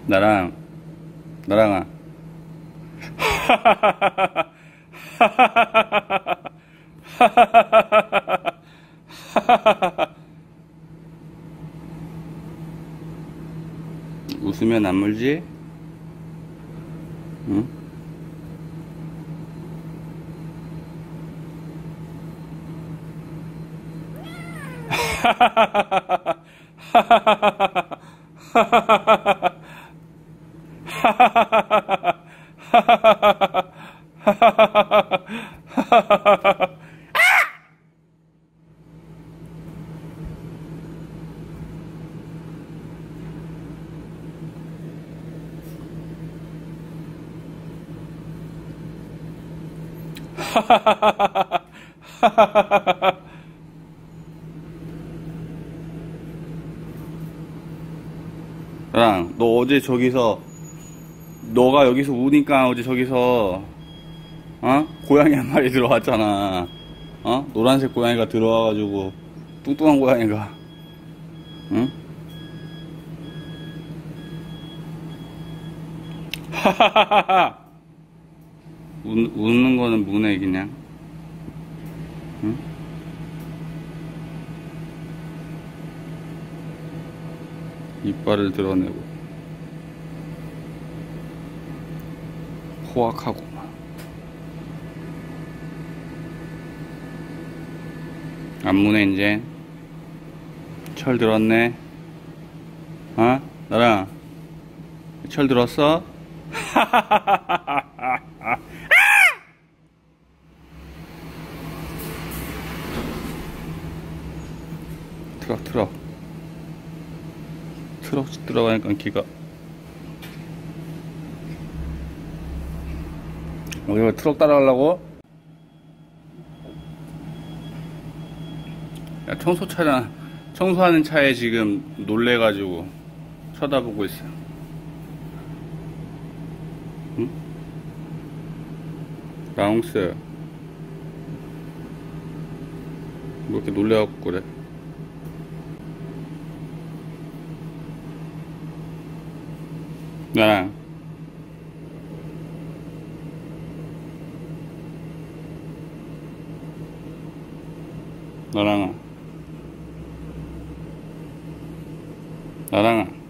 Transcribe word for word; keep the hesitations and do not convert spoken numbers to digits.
나랑 나랑아. 웃으면 안 물지? 응? 나랑 너 어제 저기서 너가 여기서 우니까 어제 저기서 어? 고양이 한 마리 들어왔잖아. 어? 노란색 고양이가 들어와가지고 뚱뚱한 고양이가 응? 하하하하. 웃는 거는 뭐네 그냥. 응? 이빨을 드러내고 호악하고 안 무네 이제. 철 들었네. 어? 나랑 철 들었어? 트럭 트럭 트럭 들어가니까 기가. 여기가 트럭 따라가려고? 야, 청소차잖아. 청소하는 차에 지금 놀래가지고 쳐다보고 있어. 응? 라옹스 뭐 이렇게 놀래갖고 그래? 나랑 나랑아 나랑아